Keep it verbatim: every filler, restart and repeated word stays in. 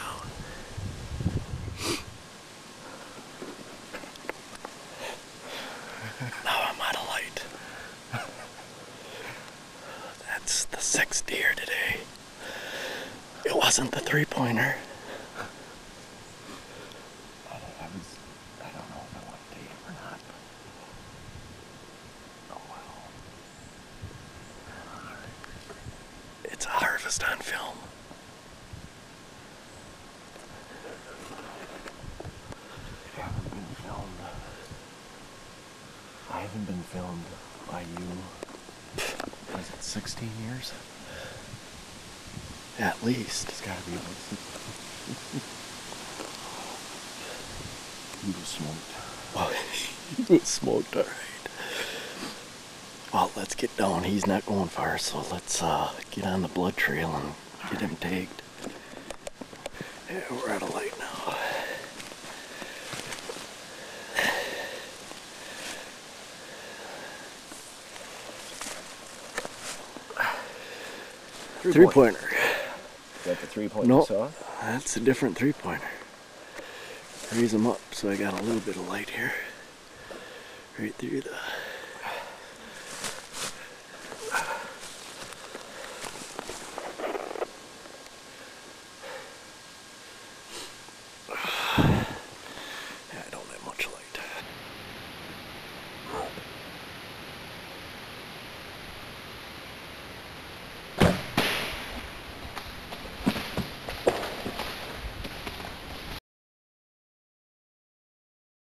down. Now I'm out of light. That's the sixth deer today. It wasn't the three-pointer. I was, I don't know if I want to take it or not. Oh well. It's a harvest on film. I haven't been filmed. I haven't been filmed by you. Was it sixteen years? At least. It's gotta be about sixteen. You was smoked. Oh, he was smoked, alright. Well, let's get down. He's not going far, so let's uh, get on the blood trail and get him tagged. Yeah, we're out of light now. Three-pointer. Is that the three-pointer No, you saw? that's a different three-pointer. Raise him up so I got a little bit of light here. Right through the